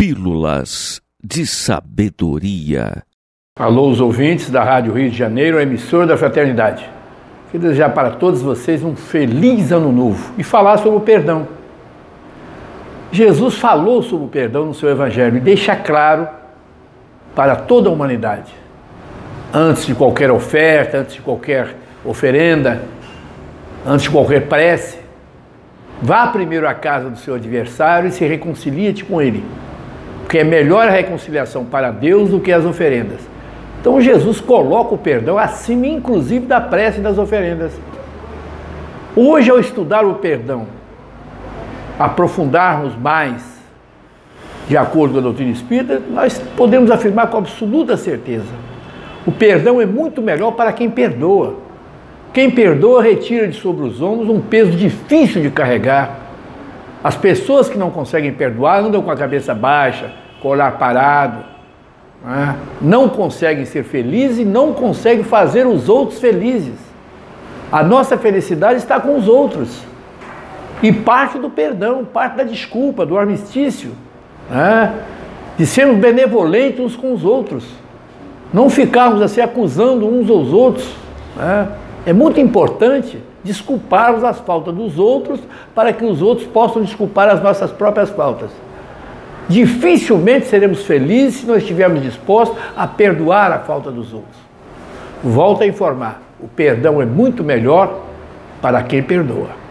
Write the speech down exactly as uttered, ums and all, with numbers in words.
Pílulas de Sabedoria. Alô, os ouvintes da Rádio Rio de Janeiro, emissora da Fraternidade. Quero desejar para todos vocês um feliz ano novo e falar sobre o perdão. Jesus falou sobre o perdão no seu Evangelho e deixa claro para toda a humanidade. Antes de qualquer oferta, antes de qualquer oferenda, antes de qualquer prece, vá primeiro à casa do seu adversário e se reconcilie-te com ele. Porque é melhor a reconciliação para Deus do que as oferendas. Então Jesus coloca o perdão acima, inclusive, da prece e das oferendas. Hoje, ao estudar o perdão, aprofundarmos mais, de acordo com a doutrina espírita, nós podemos afirmar com absoluta certeza: o perdão é muito melhor para quem perdoa. Quem perdoa retira de sobre os ombros um peso difícil de carregar. As pessoas que não conseguem perdoar andam com a cabeça baixa, com o olhar parado, né? Não conseguem ser felizes e não conseguem fazer os outros felizes. A nossa felicidade está com os outros. E parte do perdão, parte da desculpa, do armistício, né? De sermos benevolentes uns com os outros. Não ficarmos assim acusando uns aos outros, né? É muito importante desculparmos as faltas dos outros para que os outros possam desculpar as nossas próprias faltas. Dificilmente seremos felizes se nós estivermos dispostos a perdoar a falta dos outros. Volto a informar, o perdão é muito melhor para quem perdoa.